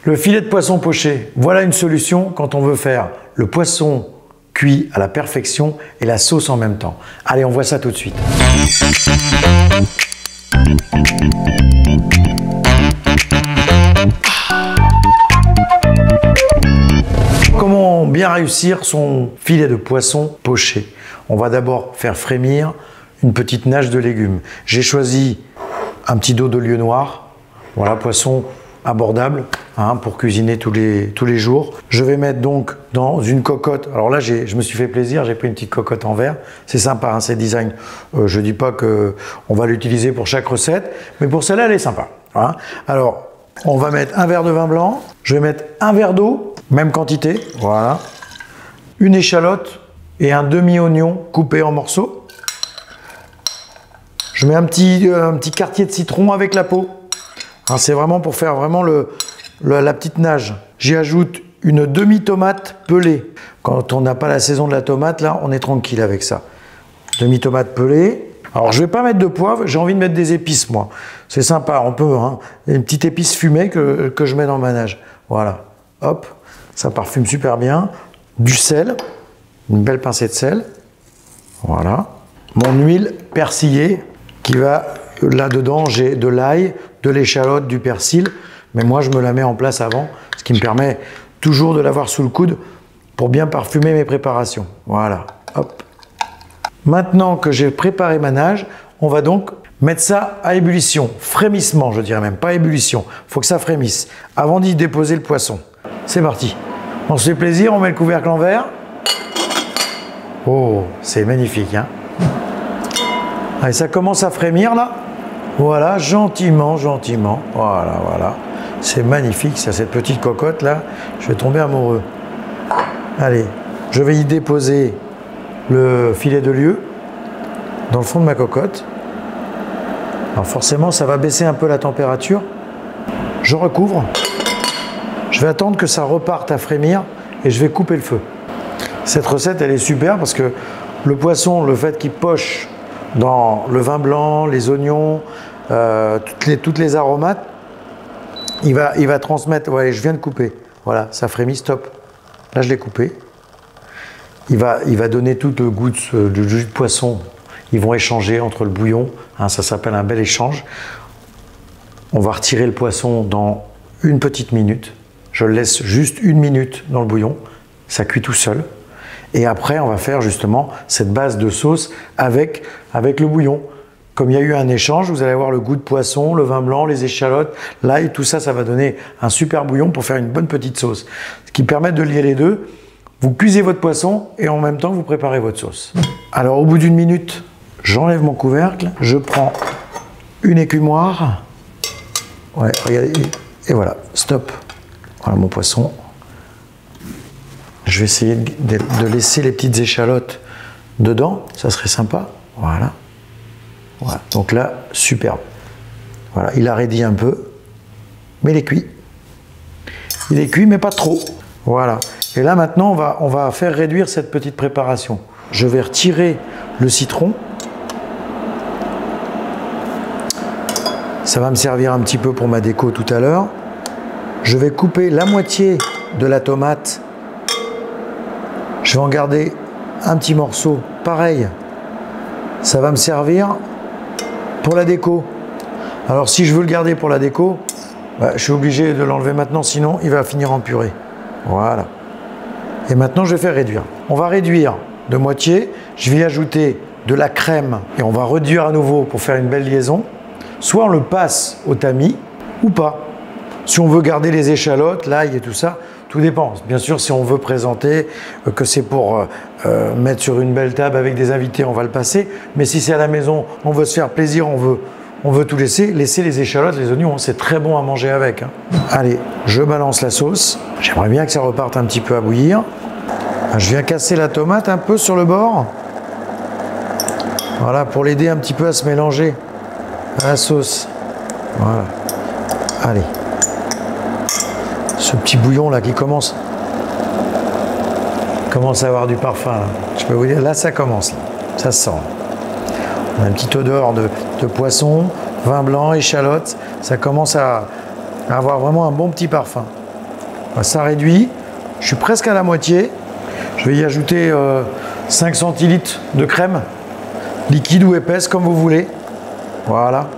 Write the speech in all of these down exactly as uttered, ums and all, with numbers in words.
Le filet de poisson poché, voilà une solution quand on veut faire le poisson cuit à la perfection et la sauce en même temps. Allez, on voit ça tout de suite. Comment bien réussir son filet de poisson poché? On va d'abord faire frémir une petite nage de légumes. J'ai choisi un petit dos de lieu noir, voilà, poisson abordable hein, pour cuisiner tous les, tous les jours. Je vais mettre donc dans une cocotte, alors là je me suis fait plaisir, j'ai pris une petite cocotte en verre, c'est sympa, hein, c'est design. Euh, je ne dis pas qu'on va l'utiliser pour chaque recette, mais pour celle-là elle est sympa. Hein. Alors on va mettre un verre de vin blanc, je vais mettre un verre d'eau, même quantité, voilà, une échalote et un demi-oignon coupé en morceaux. Je mets un petit, un petit quartier de citron avec la peau. Hein, c'est vraiment pour faire vraiment le, le, la petite nage. J'y ajoute une demi-tomate pelée. Quand on n'a pas la saison de la tomate, là, on est tranquille avec ça. Demi-tomate pelée. Alors, je ne vais pas mettre de poivre, j'ai envie de mettre des épices, moi. C'est sympa, on peut. Hein, une petite épice fumée que, que je mets dans ma nage. Voilà. Hop, ça parfume super bien. Du sel, une belle pincée de sel. Voilà. Mon huile persillée qui va... Là-dedans, j'ai de l'ail, de l'échalote, du persil, mais moi, je me la mets en place avant, ce qui me permet toujours de l'avoir sous le coude pour bien parfumer mes préparations. Voilà, hop. Maintenant que j'ai préparé ma nage, on va donc mettre ça à ébullition, frémissement, je dirais même, pas ébullition. Il faut que ça frémisse avant d'y déposer le poisson. C'est parti. On se fait plaisir, on met le couvercle en verre. Oh, c'est magnifique, hein. Allez, ça commence à frémir là. Voilà, gentiment, gentiment. Voilà, voilà. C'est magnifique, ça, cette petite cocotte là. Je vais tomber amoureux. Allez, je vais y déposer le filet de lieu dans le fond de ma cocotte. Alors forcément, ça va baisser un peu la température. Je recouvre. Je vais attendre que ça reparte à frémir et je vais couper le feu. Cette recette, elle est super parce que le poisson, le fait qu'il poche dans le vin blanc, les oignons, euh, toutes, les, toutes les aromates, il va, il va transmettre, ouais, je viens de couper, voilà, ça frémit, stop, là je l'ai coupé, il va, il va donner tout le goût de, du jus de poisson, ils vont échanger entre le bouillon, hein, ça s'appelle un bel échange. On va retirer le poisson dans une petite minute, je le laisse juste une minute dans le bouillon, ça cuit tout seul. Et après, on va faire justement cette base de sauce avec, avec le bouillon. Comme il y a eu un échange, vous allez avoir le goût de poisson, le vin blanc, les échalotes, l'ail, tout ça, ça va donner un super bouillon pour faire une bonne petite sauce. Ce qui permet de lier les deux. Vous cuisez votre poisson et en même temps, vous préparez votre sauce. Alors, au bout d'une minute, j'enlève mon couvercle, je prends une écumoire. Ouais, regardez, et voilà, stop. Voilà mon poisson. Je vais essayer de laisser les petites échalotes dedans, ça serait sympa. Voilà. Voilà. Donc là, superbe. Voilà, il a raidi un peu, mais il est cuit. Il est cuit, mais pas trop. Voilà. Et là, maintenant, on va, on va faire réduire cette petite préparation. Je vais retirer le citron. Ça va me servir un petit peu pour ma déco tout à l'heure. Je vais couper la moitié de la tomate. Je vais en garder un petit morceau, pareil, ça va me servir pour la déco. Alors si je veux le garder pour la déco, bah, je suis obligé de l'enlever maintenant, sinon il va finir en purée. Voilà. Et maintenant je vais faire réduire. On va réduire de moitié, je vais y ajouter de la crème et on va réduire à nouveau pour faire une belle liaison. Soit on le passe au tamis ou pas. Si on veut garder les échalotes, l'ail et tout ça, tout dépend. Bien sûr, si on veut présenter que c'est pour euh, mettre sur une belle table avec des invités, on va le passer. Mais si c'est à la maison, on veut se faire plaisir, on veut, on veut tout laisser, laisser les échalotes, les oignons, c'est très bon à manger avec. Hein. Allez, je balance la sauce. J'aimerais bien que ça reparte un petit peu à bouillir. Je viens casser la tomate un peu sur le bord. Voilà, pour l'aider un petit peu à se mélanger à la sauce. Voilà. Allez. Ce petit bouillon là qui commence, commence à avoir du parfum. Là. Je peux vous dire, là ça commence, là. Ça se sent. On a une petite odeur de, de poisson, vin blanc, échalote. Ça commence à, à avoir vraiment un bon petit parfum. Ça réduit. Je suis presque à la moitié. Je vais y ajouter euh, cinq centilitres de crème, liquide ou épaisse, comme vous voulez. Voilà.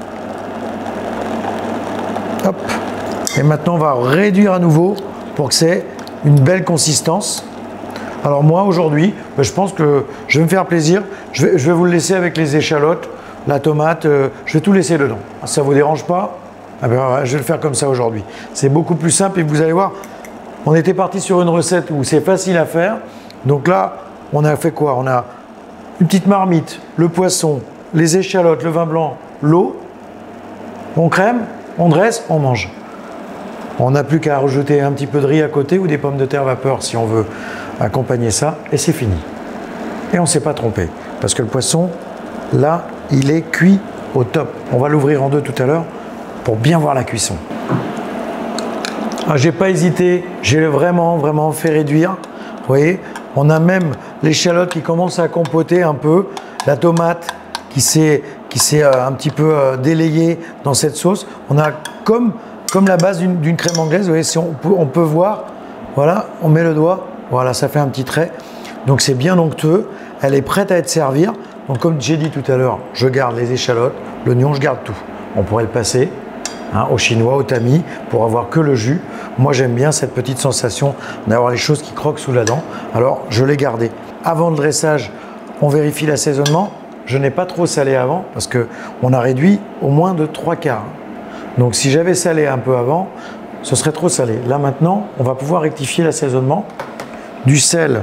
Hop. Et maintenant, on va réduire à nouveau pour que c'est une belle consistance. Alors moi, aujourd'hui, je pense que je vais me faire plaisir. Je vais, je vais vous le laisser avec les échalotes, la tomate. Euh, je vais tout laisser dedans. Ça ne vous dérange pas? Ah ben, je vais le faire comme ça aujourd'hui. C'est beaucoup plus simple et vous allez voir, on était parti sur une recette où c'est facile à faire. Donc là, on a fait quoi? On a une petite marmite, le poisson, les échalotes, le vin blanc, l'eau. On crème, on dresse, on mange. On n'a plus qu'à rajouter un petit peu de riz à côté ou des pommes de terre vapeur si on veut accompagner ça. Et c'est fini. Et on ne s'est pas trompé. Parce que le poisson, là, il est cuit au top. On va l'ouvrir en deux tout à l'heure pour bien voir la cuisson. Ah, j'ai pas hésité, j'ai vraiment vraiment fait réduire. Vous voyez, on a même l'échalote qui commence à compoter un peu, la tomate qui s'est qui s'est euh, un petit peu euh, délayée dans cette sauce. On a comme comme la base d'une crème anglaise. Vous voyez, si on peut, on peut voir, voilà, on met le doigt, voilà, ça fait un petit trait. Donc c'est bien onctueux. Elle est prête à être servie. Donc comme j'ai dit tout à l'heure, je garde les échalotes, l'oignon, je garde tout. On pourrait le passer. Hein, au chinois, au tamis, pour avoir que le jus. Moi, j'aime bien cette petite sensation d'avoir les choses qui croquent sous la dent. Alors, je l'ai gardé. Avant le dressage, on vérifie l'assaisonnement. Je n'ai pas trop salé avant parce qu'on a réduit au moins de trois quarts. Donc, si j'avais salé un peu avant, ce serait trop salé. Là, maintenant, on va pouvoir rectifier l'assaisonnement. Du sel.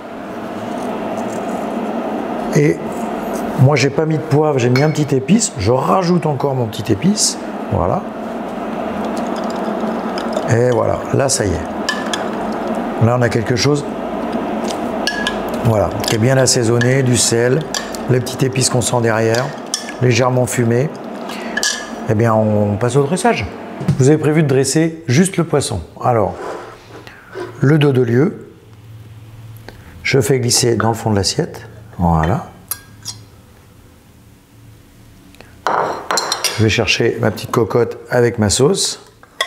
Et moi, j'ai pas mis de poivre, j'ai mis un petit épice. Je rajoute encore mon petit épice. Voilà. Et voilà, là ça y est. Là on a quelque chose, voilà, qui est bien assaisonné, du sel, les petites épices qu'on sent derrière, légèrement fumé. Eh bien on passe au dressage. Vous avez prévu de dresser juste le poisson. Alors, le dos de lieu, je fais glisser dans le fond de l'assiette. Voilà. Je vais chercher ma petite cocotte avec ma sauce.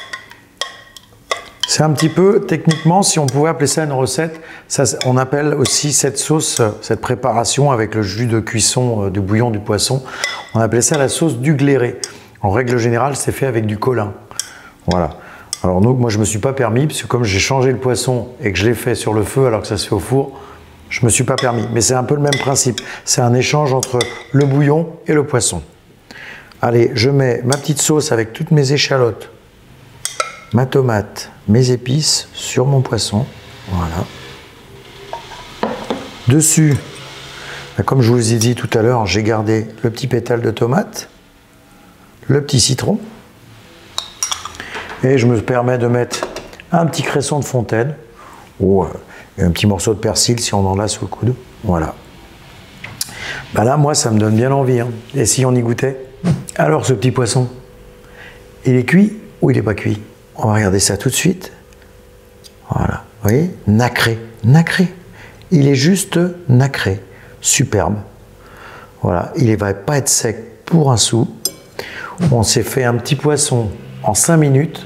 C'est un petit peu, techniquement, si on pouvait appeler ça une recette, ça, on appelle aussi cette sauce, cette préparation avec le jus de cuisson euh, du bouillon du poisson, on appelait ça la sauce du gléré. En règle générale, c'est fait avec du colin. Voilà. Alors donc, moi, je ne me suis pas permis, parce que comme j'ai changé le poisson et que je l'ai fait sur le feu alors que ça se fait au four, je ne me suis pas permis. Mais c'est un peu le même principe. C'est un échange entre le bouillon et le poisson. Allez, je mets ma petite sauce avec toutes mes échalotes, ma tomate, mes épices sur mon poisson. Voilà. Dessus, comme je vous ai dit tout à l'heure, j'ai gardé le petit pétale de tomate, le petit citron. Et je me permets de mettre un petit cresson de fontaine ou un petit morceau de persil si on en a sous le coude. Voilà. Ben là, moi, ça me donne bien envie. Hein. Et si on y goûtait? Alors, ce petit poisson, il est cuit ou il n'est pas cuit? On va regarder ça tout de suite. Voilà. Vous voyez? Nacré. Nacré. Il est juste nacré. Superbe. Voilà. Il ne va pas être sec pour un sou. On s'est fait un petit poisson en cinq minutes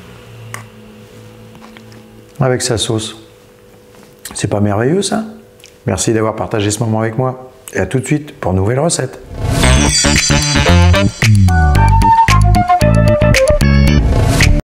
avec sa sauce. C'est pas merveilleux ça? Merci d'avoir partagé ce moment avec moi et à tout de suite pour une nouvelle recette.